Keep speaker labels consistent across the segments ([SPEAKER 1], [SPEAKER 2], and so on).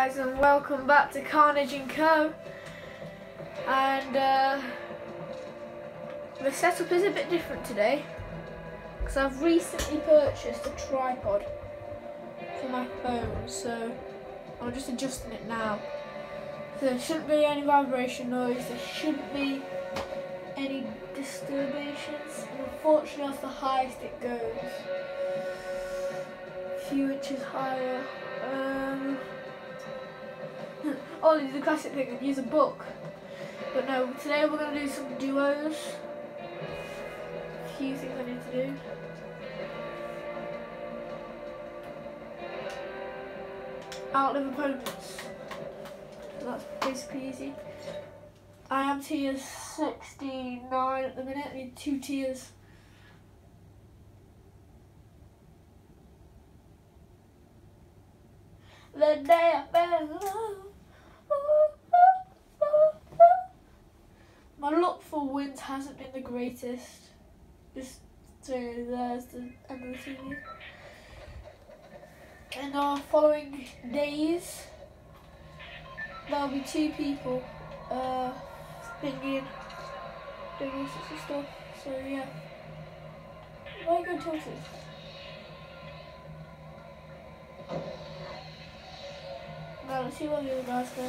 [SPEAKER 1] guys, and welcome back to Carnage & Co. And the setup is a bit different today because I've recently purchased a tripod for my phone, so I'm just adjusting it now. So there shouldn't be any vibration noise, there shouldn't be any disturbations, and unfortunately that's the highest it goes. A few inches higher. Oh, the classic thing, use a book. But no, today we're going to do some duos. A few things I need to do. Outlive opponents. So that's basically easy. I am tier 69 at the minute, I need 2 tiers. The day I fell in love. My luck for wins hasn't been the greatest. Just so there's the end of the season. In our following days, there'll be 2 people thinking, doing all sorts of stuff. So yeah. Why are you going tilted? Now let's see where the other guys go.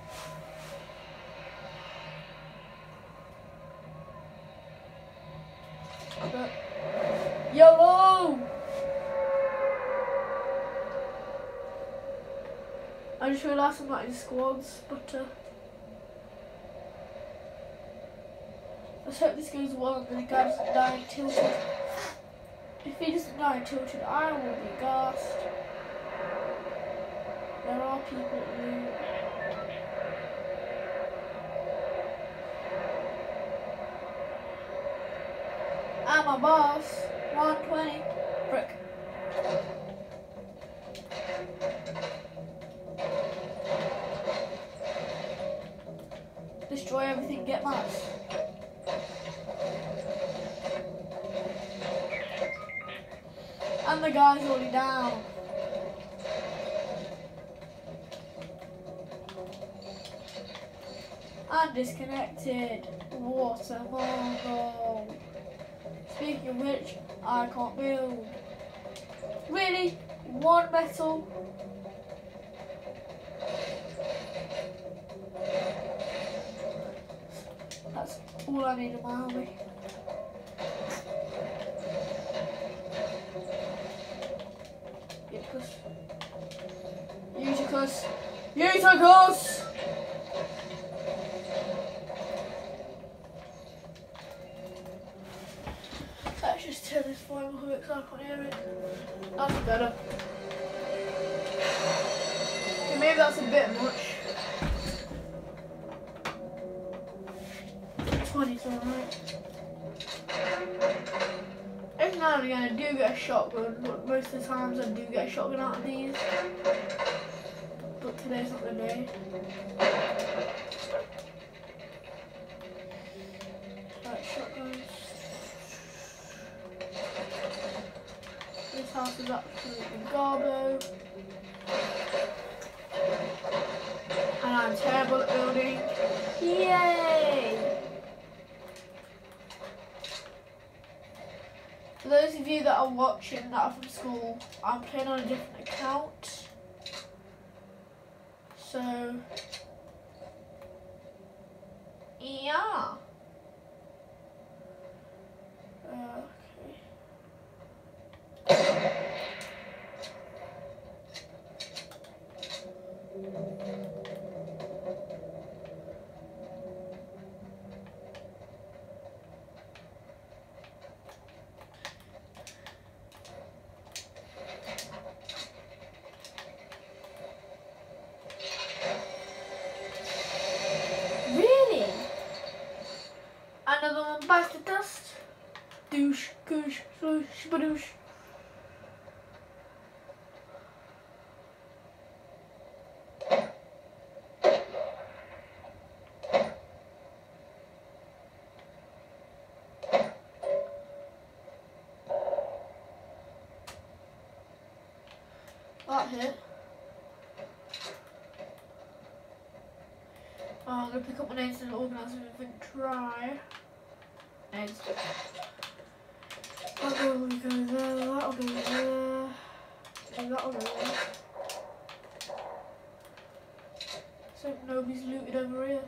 [SPEAKER 1] But YOLO! I just realised I'm not in squads, but let's hope this goes well and the guy doesn't die in tilted. If he doesn't die in tilted, I will be gassed. There are people who... I'm a boss. 120. Frick. Destroy everything, get max. And the guy's already down. I'm disconnected. What a mongol. Speaking of which, I can't build. Really? 1 metal? That's all I need in my army. Uticus. Uticus! Let's just turn this volume up a bit because I can't hear it. That's better. Okay, maybe that's a bit much. 20's alright. Every now and again I do get a shotgun, but most of the times I do get a shotgun out of these. But today's not the day. Right, shotguns. This house is absolutely garbo. And I'm terrible at building. Yay! For those of you that are watching that are from school, I'm playing on a different account. So, yeah. Another one bites the dust. Douche, goosh, swoosh, spadoosh. That hit. I'm going to pick up my names and organise everything. Try. Names. That'll go there, that'll go there. And that'll go there. So nobody's looted over here.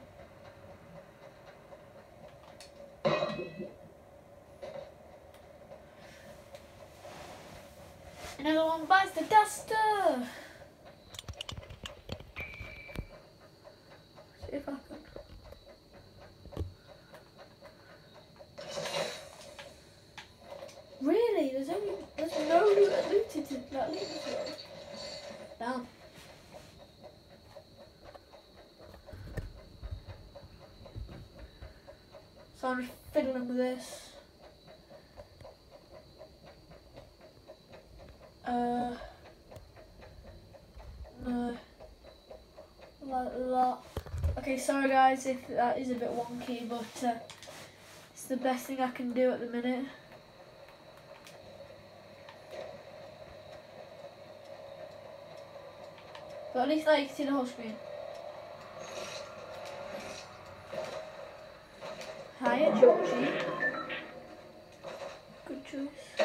[SPEAKER 1] Another one buys the duster! See if I can. Really? There's no loot looted in that loot material. Damn. So I'm just fiddling with this. No. Lot. Okay, sorry guys if that is a bit wonky, but it's the best thing I can do at the minute. But at least now you can see the whole screen. Hiya, Georgie. Good choice.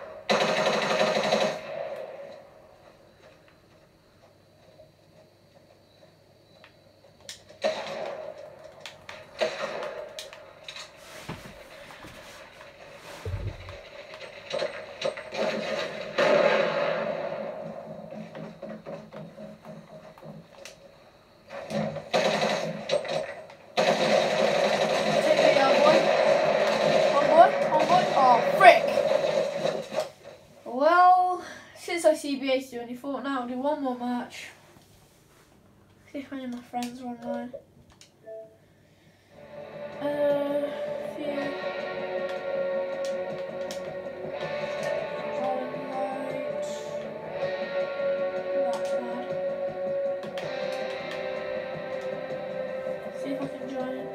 [SPEAKER 1] CBA's doing, he thought, now I'll do one more match. See if any of my friends are online. See if I can join it.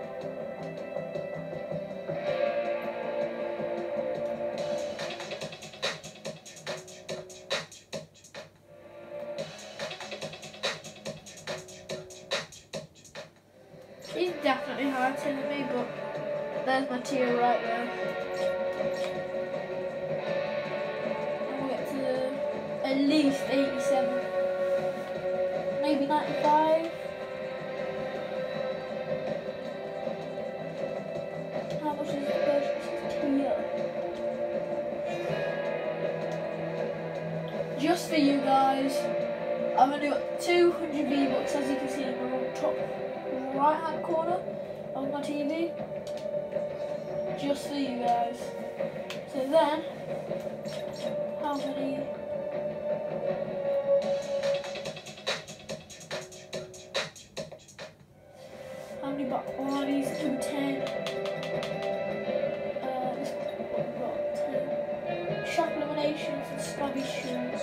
[SPEAKER 1] He's definitely higher than me, but there's my tier right there. And we'll get to at least 87, maybe 95. How much is the first tier? Just for you guys, I've only got 200 V-Bucks, as you can see in the top right hand corner of my TV, just for you guys. So then, how many? Bodies do 10. This one got 10. Shock eliminations and snobby shoes.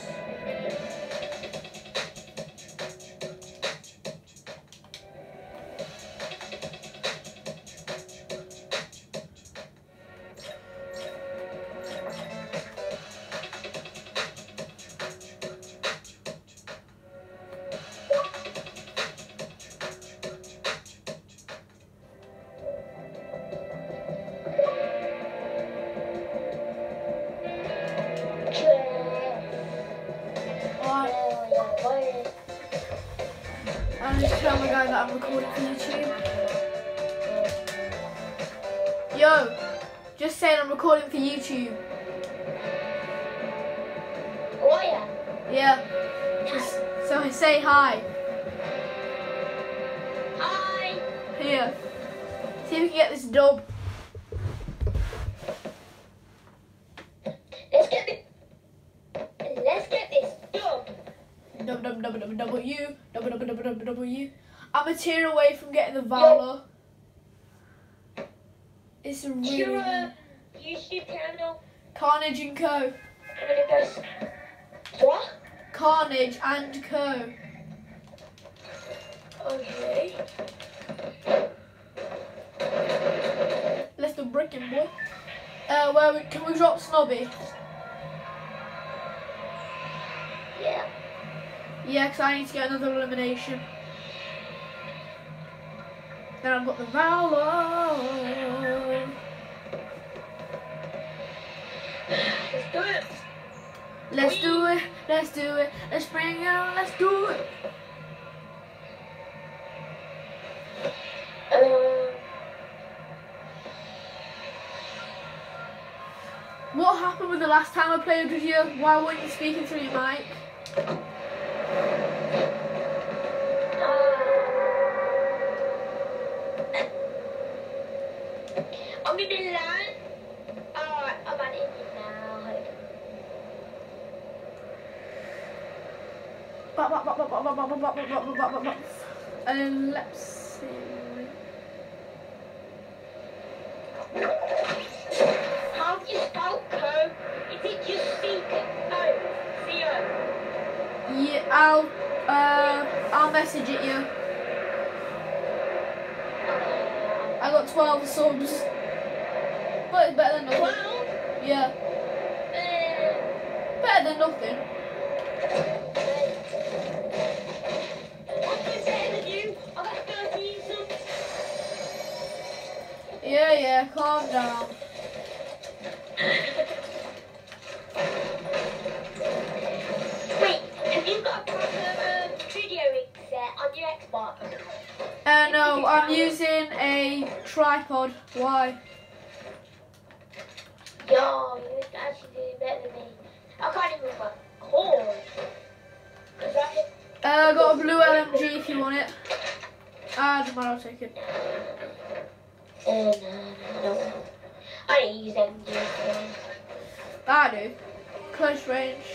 [SPEAKER 1] I'm just telling my guy that I'm recording for YouTube. Yo, just saying I'm recording for YouTube.
[SPEAKER 2] Oh yeah?
[SPEAKER 1] Yeah. Just, so I say hi.
[SPEAKER 2] Hi!
[SPEAKER 1] Here. See if we can get this dub.
[SPEAKER 2] Let's get this dub.
[SPEAKER 1] W. I'm a tier away from getting the Valor. It's a really
[SPEAKER 2] Your YouTube channel.
[SPEAKER 1] Carnage and Co.
[SPEAKER 2] I'm gonna go. What?
[SPEAKER 1] Carnage and Co.
[SPEAKER 2] Okay.
[SPEAKER 1] Let's do bricking, boy. Can we drop Snobby?
[SPEAKER 2] Yeah.
[SPEAKER 1] Yeah, because I need to get another elimination. Then I've got the Valor.
[SPEAKER 2] Let's do it.
[SPEAKER 1] Let's do it. Let's do it. Let's bring it on. Let's do it. What happened with the last time I played with you? Why weren't you speaking through your mic?
[SPEAKER 2] I'm gonna learn. Alright, I'm at it now.
[SPEAKER 1] Let's see.
[SPEAKER 2] How do you spell co? Is it just C-O?
[SPEAKER 1] Yeah, I'll message it you. I got 12 subs. But it's better than nothing.
[SPEAKER 2] 12?
[SPEAKER 1] Yeah. Better than nothing.
[SPEAKER 2] I'm better than you. I got 13 subs.
[SPEAKER 1] Yeah, calm down.
[SPEAKER 2] Wait, have you got a proper video rig set on your Xbox?
[SPEAKER 1] No, I'm using a tripod. Why?
[SPEAKER 2] Yo, you're actually doing better than me. I can't even record.
[SPEAKER 1] I got a blue LMG if you want it. Doesn't matter, I'll take it.
[SPEAKER 2] No. I don't use MG.
[SPEAKER 1] I do. Close range.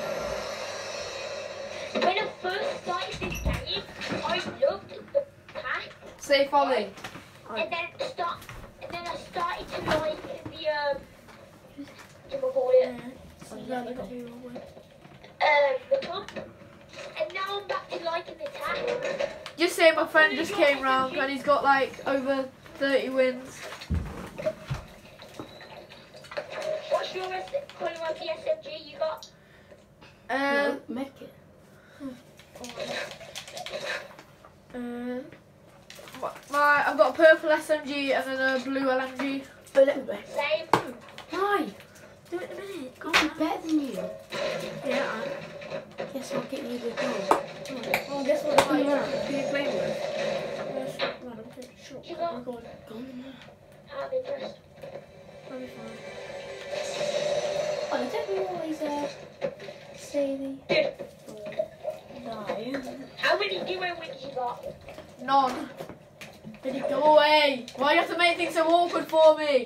[SPEAKER 2] When I first started this game, I loved the pack,
[SPEAKER 1] Say folly.
[SPEAKER 2] and then I started to like the call it? The pump. And now I'm back to liking the tack.
[SPEAKER 1] Just say my friend just came round and he's got like over 30 wins.
[SPEAKER 2] What's your calling on the SMG you got?
[SPEAKER 3] Make it.
[SPEAKER 1] I've got a purple SMG and then a blue LMG.
[SPEAKER 3] But anyway.
[SPEAKER 2] Same.
[SPEAKER 3] Why?
[SPEAKER 1] Do it in a minute. Go
[SPEAKER 3] I'm
[SPEAKER 1] on.
[SPEAKER 3] better than you.
[SPEAKER 1] Yeah.
[SPEAKER 3] Guess I'll get you the goal.
[SPEAKER 1] Well, guess what?
[SPEAKER 3] Come around. Who are you playing with?
[SPEAKER 2] You got
[SPEAKER 3] Go on in there.
[SPEAKER 2] out of interest.
[SPEAKER 3] Oh, don't we always say the die?
[SPEAKER 2] How many duo wins you got?
[SPEAKER 1] None. Did he go away? Why do you have to make things so awkward for me?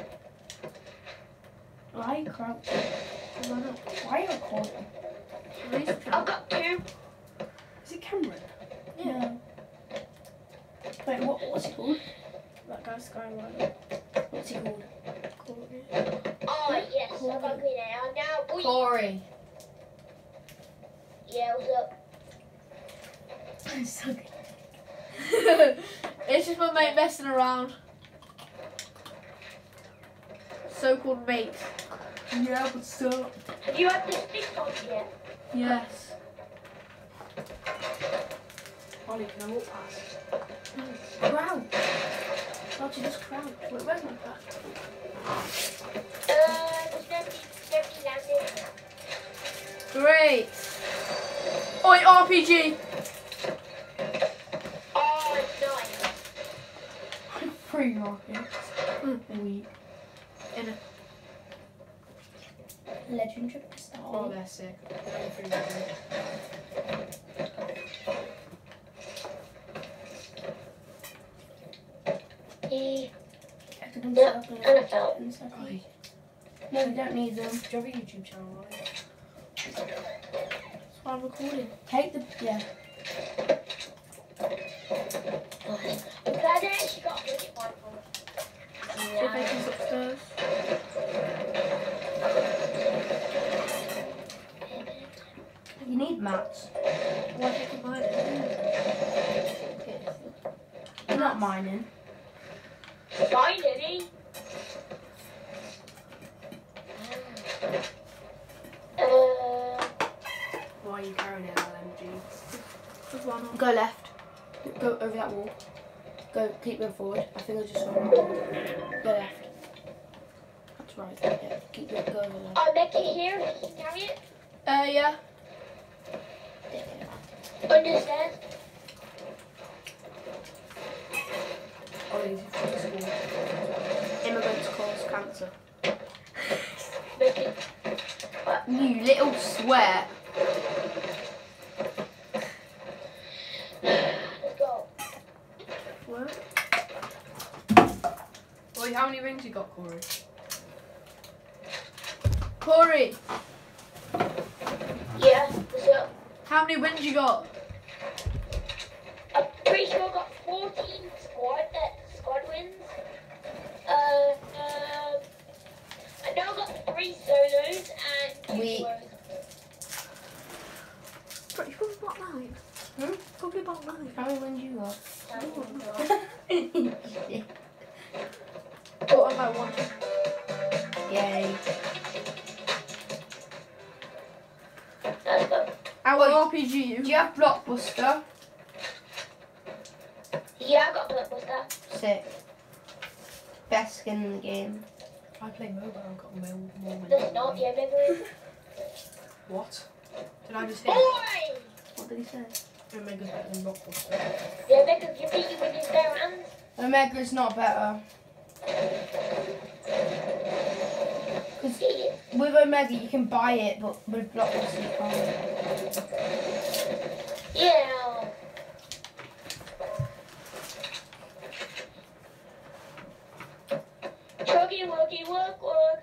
[SPEAKER 3] Why are you crouching? Why are you recording?
[SPEAKER 2] I've got 2.
[SPEAKER 3] Is it Cameron?
[SPEAKER 1] Yeah.
[SPEAKER 3] No. Wait, what's it called?
[SPEAKER 1] That guy's Skywriter.
[SPEAKER 3] What's it called?
[SPEAKER 2] Oh yes, I've got green hair now. Boy.
[SPEAKER 1] Corey.
[SPEAKER 2] Yeah, what's up?
[SPEAKER 3] I'm so good.
[SPEAKER 1] It's just my mate messing around. So-called mate.
[SPEAKER 3] Yeah, what's up?
[SPEAKER 2] Have you had the stick on yet?
[SPEAKER 1] Yes.
[SPEAKER 3] Ollie, can I walk past? Crouch. Crouch, you just crouch. Wait, where's my pack?
[SPEAKER 2] There's nobody landed.
[SPEAKER 1] Great. Oi, RPG.
[SPEAKER 2] Oh, nice.
[SPEAKER 3] 3 rockets. A week.
[SPEAKER 1] In a
[SPEAKER 3] Legendary pistol.
[SPEAKER 4] Oh, they're sick.
[SPEAKER 2] NFL.
[SPEAKER 3] No, we don't need them.
[SPEAKER 4] Do you have a YouTube channel, right?
[SPEAKER 1] That's why I'm recording.
[SPEAKER 3] Take the yeah.
[SPEAKER 2] I'm glad I actually got a budget rifle.
[SPEAKER 1] See if anything's upstairs.
[SPEAKER 3] You need mats.
[SPEAKER 1] Why did you mine it?
[SPEAKER 3] You're not mining.
[SPEAKER 2] Finally.
[SPEAKER 4] Why are you carrying an LMG?
[SPEAKER 1] There's one on.
[SPEAKER 3] Go left. Go over that wall. Go, keep going forward. I think I just saw him. Go left. That's right. Yeah, keep going, go over left.
[SPEAKER 2] I'll make it here. You can carry it.
[SPEAKER 1] Yeah.
[SPEAKER 2] Understand?
[SPEAKER 3] Oh, easy for school. Immigrants cause cancer.
[SPEAKER 2] Make it.
[SPEAKER 3] You little sweat.
[SPEAKER 2] Let's go.
[SPEAKER 1] What?
[SPEAKER 4] Oi, how many rings you got, Corey?
[SPEAKER 1] Corey,
[SPEAKER 2] Yeah, what's up?
[SPEAKER 1] how many wins you got?
[SPEAKER 2] I'm pretty sure I got 14 squad wins. I know I got 3 solos and 2
[SPEAKER 3] We-
[SPEAKER 2] solos.
[SPEAKER 1] Probably about 9.
[SPEAKER 3] Hmm?
[SPEAKER 1] Probably about 9.
[SPEAKER 3] How many wins you got?
[SPEAKER 1] But I'm at 1.
[SPEAKER 3] Yay.
[SPEAKER 2] Let's go.
[SPEAKER 1] Our RPG.
[SPEAKER 3] Do you have Blockbuster?
[SPEAKER 2] Yeah, I got Blockbuster.
[SPEAKER 3] Sick. Best skin in the game.
[SPEAKER 4] I play mobile, I've got more wins.
[SPEAKER 2] That's not the Omega.
[SPEAKER 4] What? Did I just hear?
[SPEAKER 2] Boy!
[SPEAKER 3] What did he say?
[SPEAKER 4] Omega's better than Blockbuster.
[SPEAKER 2] The Omega can beat you with his bare hands.
[SPEAKER 3] Omega's not better. Because with Omega you can buy it, but with Blockbuster you can't.
[SPEAKER 2] Yeah. Chuggy, wuggy, wug, wug.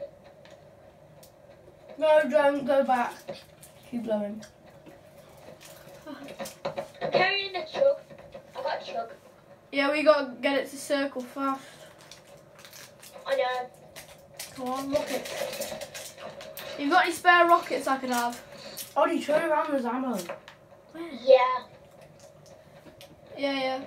[SPEAKER 3] No, don't go back. Keep blowing.
[SPEAKER 2] I'm carrying the chug. I got chug.
[SPEAKER 1] Yeah, we gotta get it to circle fast.
[SPEAKER 2] I know.
[SPEAKER 1] Come on, rockets. You got any spare rockets I can have?
[SPEAKER 3] Ollie, turn around, there's ammo.
[SPEAKER 2] Yeah.
[SPEAKER 1] Yeah.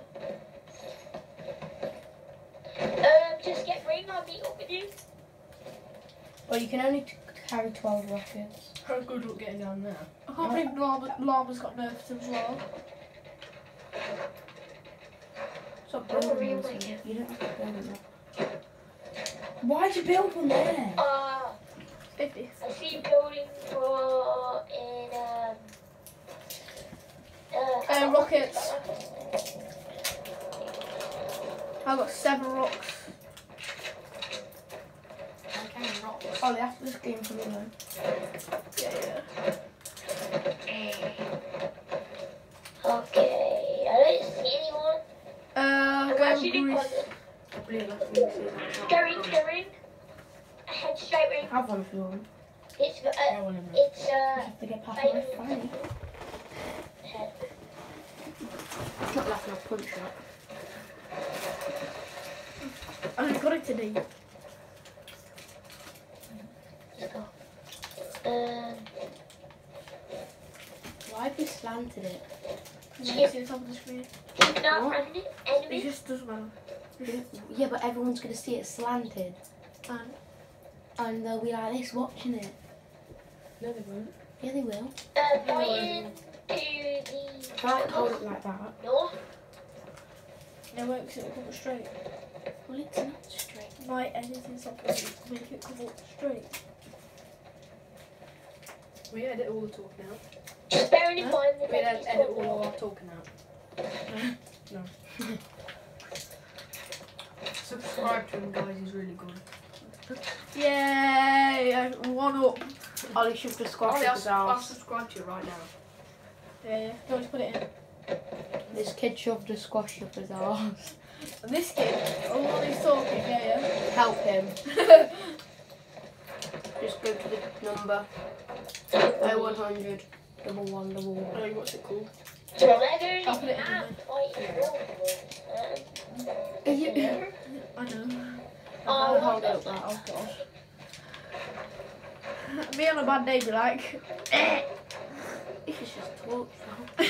[SPEAKER 2] Just get ring. I'll meet up with you.
[SPEAKER 3] Well, you can only carry 12 rockets.
[SPEAKER 4] How good luck getting down there?
[SPEAKER 1] I can't believe Llama's got nerfed as well.
[SPEAKER 3] Stop
[SPEAKER 2] Oh,
[SPEAKER 3] building
[SPEAKER 2] really?
[SPEAKER 3] those things. You don't have to build them. Why'd you build one there?
[SPEAKER 1] 50.
[SPEAKER 2] I see you building for
[SPEAKER 1] Rockets. I've got 7 rocks.
[SPEAKER 4] I carry rocks.
[SPEAKER 3] Ollie, after this game for me then.
[SPEAKER 1] Yeah.
[SPEAKER 2] Okay. I don't see anyone. I'm
[SPEAKER 1] Go
[SPEAKER 2] actually doing
[SPEAKER 1] Greece.
[SPEAKER 2] closet.
[SPEAKER 4] I believe that's what you see.
[SPEAKER 2] Go ring. Head straight ring.
[SPEAKER 3] Have one if you want.
[SPEAKER 2] It's
[SPEAKER 4] I want him.
[SPEAKER 2] it's
[SPEAKER 3] You have to get past my funny.
[SPEAKER 2] head.
[SPEAKER 3] It's not laughing, I'll punch that.
[SPEAKER 1] I got it today.
[SPEAKER 2] Let's go.
[SPEAKER 3] Why have you slanted it?
[SPEAKER 1] Can you see the top of the screen?
[SPEAKER 2] Keep an eye
[SPEAKER 3] What?
[SPEAKER 2] on
[SPEAKER 1] It
[SPEAKER 2] enemies.
[SPEAKER 1] just doesn't matter.
[SPEAKER 3] Yeah, but everyone's going to see it slanted. And they'll be like this watching it.
[SPEAKER 4] No, they won't.
[SPEAKER 3] Yeah, they will.
[SPEAKER 2] Pointing to the
[SPEAKER 3] Can't hold it like that.
[SPEAKER 2] north.
[SPEAKER 1] No, it won't because it will come straight.
[SPEAKER 3] Well, it's not straight.
[SPEAKER 1] My editing's not going to make it come up straight.
[SPEAKER 4] We edit all the talking out.
[SPEAKER 2] Just bearing in
[SPEAKER 1] Huh?
[SPEAKER 2] mind that
[SPEAKER 4] We
[SPEAKER 2] it's
[SPEAKER 4] edit
[SPEAKER 2] called
[SPEAKER 4] all
[SPEAKER 2] north.
[SPEAKER 4] our talking out. No. Subscribe to him, guys. He's really good.
[SPEAKER 1] Yay! 1 up.
[SPEAKER 3] Ollie should just squash
[SPEAKER 4] Ollie,
[SPEAKER 3] up his
[SPEAKER 4] I'll
[SPEAKER 3] arse.
[SPEAKER 4] subscribe to you right now.
[SPEAKER 1] Yeah. Go on, just put it in.
[SPEAKER 3] This kid shoved a squash up his arse.
[SPEAKER 1] And this kid, while he's talking, yeah.
[SPEAKER 3] Help him. Just go to the number 0100 1111.
[SPEAKER 4] Oh, what's it called?
[SPEAKER 2] So they're
[SPEAKER 1] I'll put it in
[SPEAKER 2] and
[SPEAKER 1] I know.
[SPEAKER 2] Oh,
[SPEAKER 3] Hold it up that.
[SPEAKER 1] Oh god. Me on a bad day be like,
[SPEAKER 3] You should just talk now.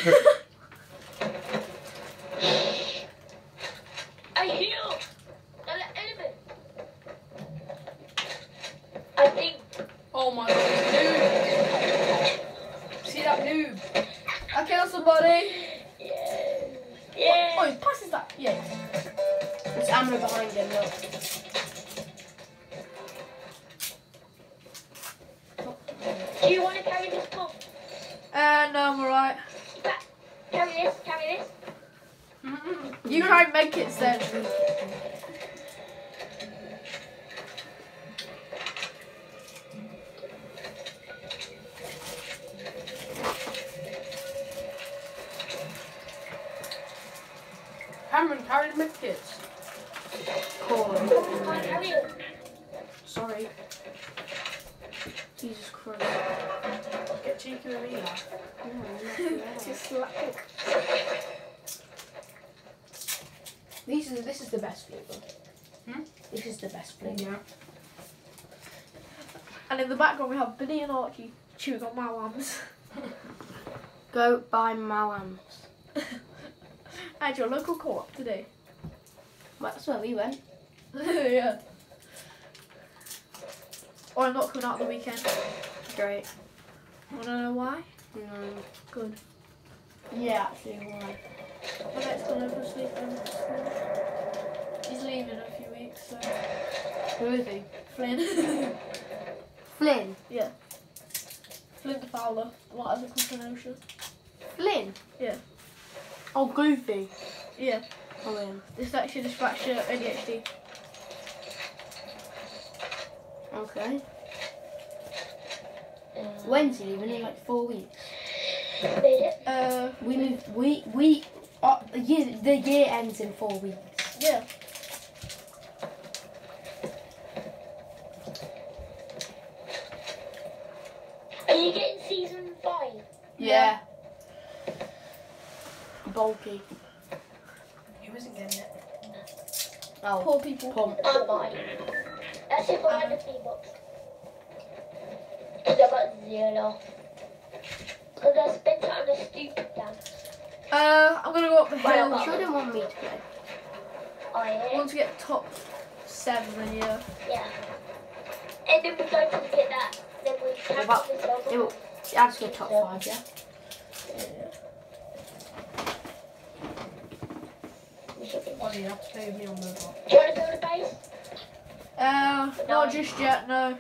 [SPEAKER 2] I heal another enemy. I think
[SPEAKER 4] Oh my god, it's noob! See that noob?
[SPEAKER 1] I killed somebody.
[SPEAKER 2] yeah.
[SPEAKER 1] Oh, he passes that. Yeah.
[SPEAKER 3] behind him, look.
[SPEAKER 2] Do you want to carry this pump?
[SPEAKER 1] No, I'm alright.
[SPEAKER 2] Carry this, carry this.
[SPEAKER 1] You try and make it then.
[SPEAKER 4] Cameron, carry the medkits.
[SPEAKER 3] Cool.
[SPEAKER 2] Can't carry it.
[SPEAKER 3] Sorry. Jesus Christ.
[SPEAKER 4] Get cheeky with me, lad.
[SPEAKER 1] Just slap it.
[SPEAKER 3] This is the best flavour.
[SPEAKER 4] Hmm?
[SPEAKER 3] This is the best flavour.
[SPEAKER 4] Yeah.
[SPEAKER 1] And in the background we have Billy and Archie chewing on Malams.
[SPEAKER 3] Go buy Malams.
[SPEAKER 1] At your local co-op today.
[SPEAKER 3] Well, that's where we went.
[SPEAKER 1] Yeah. Or I'm not coming out the weekend.
[SPEAKER 3] Great.
[SPEAKER 1] Wanna know why? Good.
[SPEAKER 3] Yeah, actually, why?
[SPEAKER 1] My next one over sleep and he's leaving in a few weeks, so
[SPEAKER 3] Who is he?
[SPEAKER 1] Flynn.
[SPEAKER 3] Flynn.
[SPEAKER 1] Yeah. Flynn the Fowler. What other promotion?
[SPEAKER 3] Flynn?
[SPEAKER 1] Yeah.
[SPEAKER 3] Oh, Goofy.
[SPEAKER 1] Yeah.
[SPEAKER 3] Oh, yeah.
[SPEAKER 1] Dyslexia, dyspraxia, ADHD.
[SPEAKER 3] Okay. When's he leaving? In like 4 weeks.
[SPEAKER 2] Made it.
[SPEAKER 3] The year ends in 4 weeks.
[SPEAKER 1] Yeah.
[SPEAKER 2] Are you getting season 5?
[SPEAKER 3] Yeah. Bulky.
[SPEAKER 4] Who isn't getting it?
[SPEAKER 3] Oh,
[SPEAKER 1] Poor people.
[SPEAKER 3] pump.
[SPEAKER 2] I might. That's if I had a $3. Because I got 0. Because I spent it on a stupid dance.
[SPEAKER 1] I'm gonna go up the
[SPEAKER 2] Well,
[SPEAKER 1] hill.
[SPEAKER 3] You sure didn't want me to play?
[SPEAKER 2] I
[SPEAKER 1] Once we get top 7, then yeah.
[SPEAKER 2] Yeah. And then we go to get that. Then we have
[SPEAKER 3] About-
[SPEAKER 2] this over.
[SPEAKER 3] It will. I'd just go top 5, yeah?
[SPEAKER 2] We should get that.
[SPEAKER 4] Ollie, you have to play with me on mobile.
[SPEAKER 2] Do you want to build a base?
[SPEAKER 1] Not just yet, no.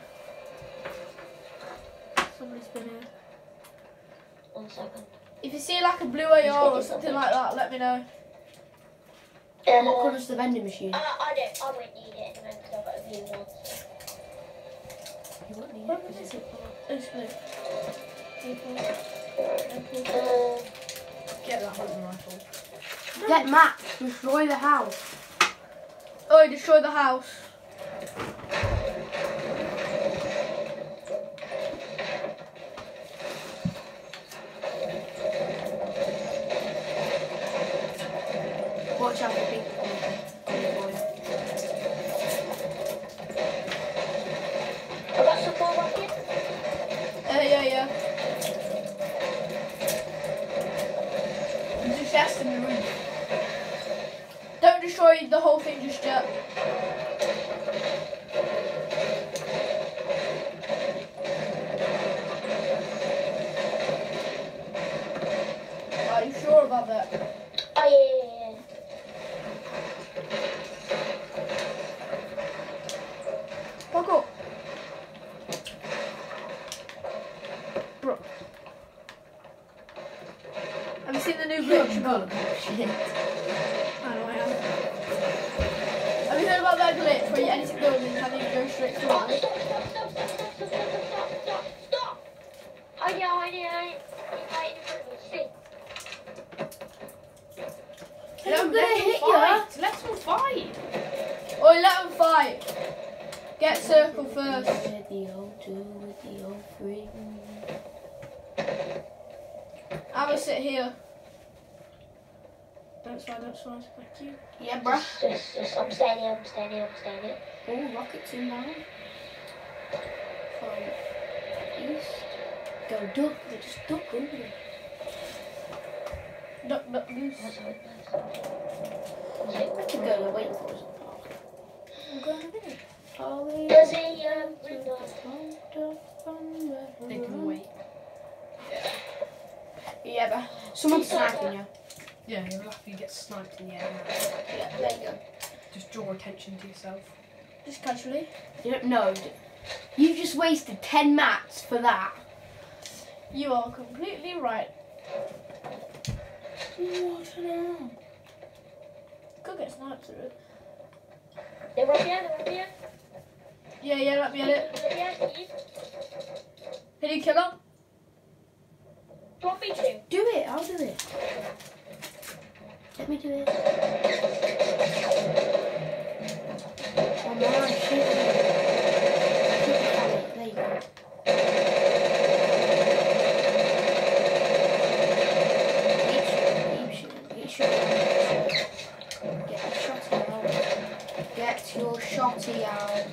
[SPEAKER 1] Somebody's been here.
[SPEAKER 2] 1 second.
[SPEAKER 1] If you see like a blue AR or something like that, let me know.
[SPEAKER 3] What colour's the vending machine?
[SPEAKER 2] I won't need it anyway because I've got a blue one.
[SPEAKER 3] You won't need
[SPEAKER 1] Where
[SPEAKER 3] it.
[SPEAKER 1] is it? It's blue.
[SPEAKER 4] Get that hunting rifle.
[SPEAKER 3] Get Max, destroy the house.
[SPEAKER 1] Oh, he destroyed the house.
[SPEAKER 3] Watch out for people.
[SPEAKER 2] I've got some more rockets.
[SPEAKER 1] Yeah. There's a chest in the room. Don't destroy the whole thing just yet. Are you sure about that?
[SPEAKER 2] Oh, yeah.
[SPEAKER 1] Fuck up. Bro. Have you seen the new glitch about?
[SPEAKER 3] Shit.
[SPEAKER 1] I know I have. Have you heard about that glitch where you edit buildings and you go straight to
[SPEAKER 2] Oh,
[SPEAKER 1] it?
[SPEAKER 2] stop. Oh, yeah, I know. Right in front of me. See?
[SPEAKER 3] I'm gonna hit you.
[SPEAKER 4] Let them fight.
[SPEAKER 1] Oi, let them fight. Get circle first.
[SPEAKER 3] With the O2, with the O3.
[SPEAKER 1] I'm gonna sit here. Don't slide. Thank you.
[SPEAKER 3] Yeah, bruh.
[SPEAKER 2] Just, I'm staying here.
[SPEAKER 3] Oh, rockets inbound. From east. Go duck. They just duck under them.
[SPEAKER 1] Duck, goose.
[SPEAKER 3] I could go waiting for us.
[SPEAKER 1] I'm going to minute.
[SPEAKER 2] Does he, window?
[SPEAKER 4] They can wait.
[SPEAKER 3] Yeah, but someone's sniping you.
[SPEAKER 4] Yeah, you're lucky you get sniped in the air.
[SPEAKER 3] Yeah, there you go.
[SPEAKER 4] Just draw attention to yourself.
[SPEAKER 1] Just casually.
[SPEAKER 3] You don't know. You just wasted 10 mats for that.
[SPEAKER 1] You are completely right.
[SPEAKER 3] What an
[SPEAKER 1] Could get sniped through it.
[SPEAKER 2] They're right here, they're right here.
[SPEAKER 1] Yeah, let me at it.
[SPEAKER 2] They're right here.
[SPEAKER 1] Did you kill him?
[SPEAKER 2] Do you want me to?
[SPEAKER 3] Do it, I'll do it. Let me do it. Oh my, shoot it. There you go. Keep shooting. Get your shotty out.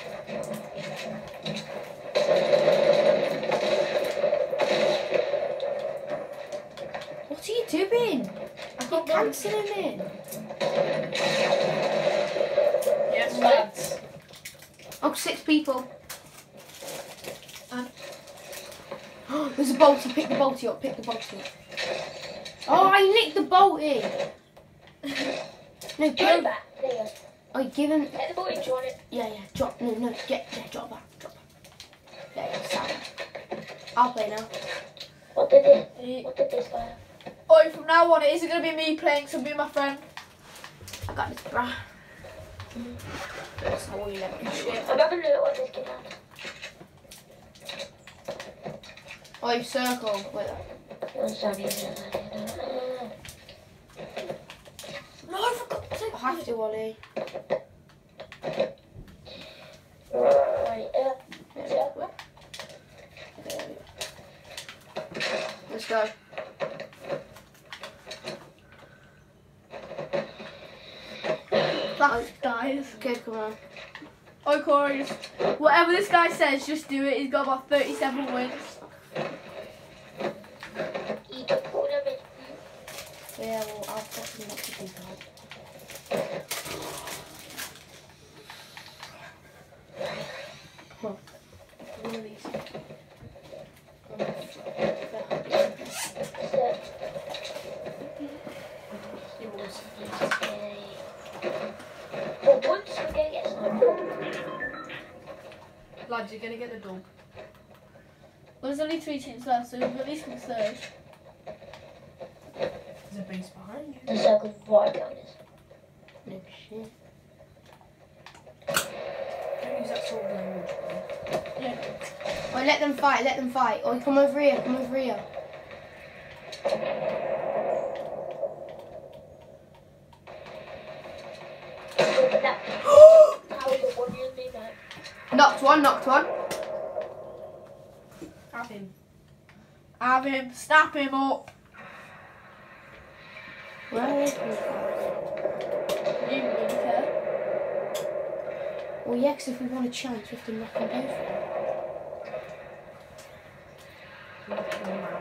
[SPEAKER 3] What are you doing? You're cancelling it.
[SPEAKER 4] Yes, lads.
[SPEAKER 3] Oh, 6 people.
[SPEAKER 1] And
[SPEAKER 3] There's a bolty. Pick the bolty up. Pick the bolty up. Oh, I nicked the bolty. No,
[SPEAKER 2] Give
[SPEAKER 3] go.
[SPEAKER 2] it back. There you go.
[SPEAKER 3] Oh, you give him.
[SPEAKER 2] Get the ball in, do you want it?
[SPEAKER 3] Yeah. Drop. No. Drop back. Drop back. There you go. Sound. I'll play now.
[SPEAKER 2] What did this guy have?
[SPEAKER 1] oh, from now on, it isn't going to be me playing, so be my friend.
[SPEAKER 3] I got this, bruh. That's all you let me do.
[SPEAKER 2] I'm having a look what this kid had.
[SPEAKER 3] Oh, you circle. Wait.
[SPEAKER 2] Oh, sorry.
[SPEAKER 1] No, for God's sake.
[SPEAKER 3] I have to, Ollie.
[SPEAKER 2] Right,
[SPEAKER 3] There we go. Let's go.
[SPEAKER 1] That dies.
[SPEAKER 3] Okay, come on.
[SPEAKER 1] Oh, Corey, whatever this guy says, just do it. He's got about 37 wins.
[SPEAKER 2] you can pull them in.
[SPEAKER 3] Yeah, well, I'll fucking not to do that. Huh. One of these.
[SPEAKER 4] It was.
[SPEAKER 2] But once we're going to get some.
[SPEAKER 4] Lads, you're going to get the dog.
[SPEAKER 1] Well, there's only 3 teams left, so we've at least got third.
[SPEAKER 4] There's a base behind you.
[SPEAKER 2] The circle's right behind us.
[SPEAKER 3] No shit.
[SPEAKER 4] Don't use that sort of language, bro.
[SPEAKER 1] Yeah.
[SPEAKER 3] Oh, let them fight. Oh, come over here.
[SPEAKER 2] But that was the one you need, mate.
[SPEAKER 3] Knocked one.
[SPEAKER 4] Have him.
[SPEAKER 1] Have him, snap him up.
[SPEAKER 3] Where is he?
[SPEAKER 1] You don't really care.
[SPEAKER 3] Well, yeah, 'cause if we want a chance, we have to knock them both out.
[SPEAKER 4] Knock him out.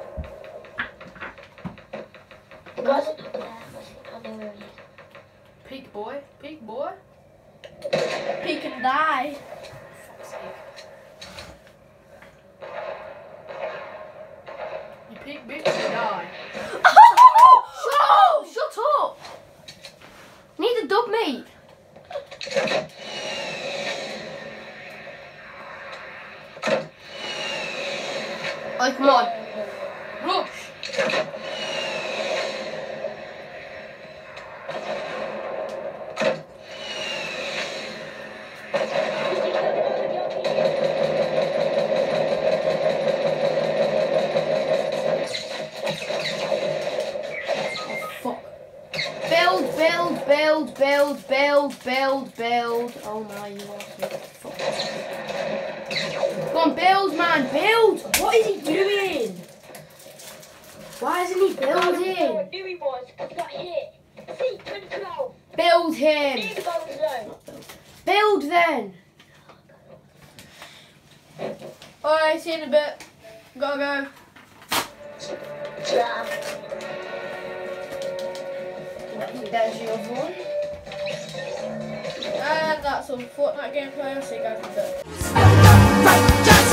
[SPEAKER 2] The guys are not there. I know where he is.
[SPEAKER 4] Peek boy.
[SPEAKER 1] Peek and die.
[SPEAKER 4] Fuck's sake. You peek, bitch, you die.
[SPEAKER 3] Shut up! Need a dub, mate. Oh, come on.
[SPEAKER 4] Rush!
[SPEAKER 3] Build. Oh my, you are so fuck. Come on, build, man, build! What is he doing? Why isn't he
[SPEAKER 2] I
[SPEAKER 3] building?
[SPEAKER 2] knew he was, because he got hit. See, 2012.
[SPEAKER 3] Build him!
[SPEAKER 2] Near the golden zone.
[SPEAKER 3] Build then!
[SPEAKER 1] Alright, see you in a bit. Gotta go.
[SPEAKER 2] Slam.
[SPEAKER 3] There's your one.
[SPEAKER 1] And that's all for Fortnite gameplay. I'll see you guys in a bit.
[SPEAKER 5] Right, just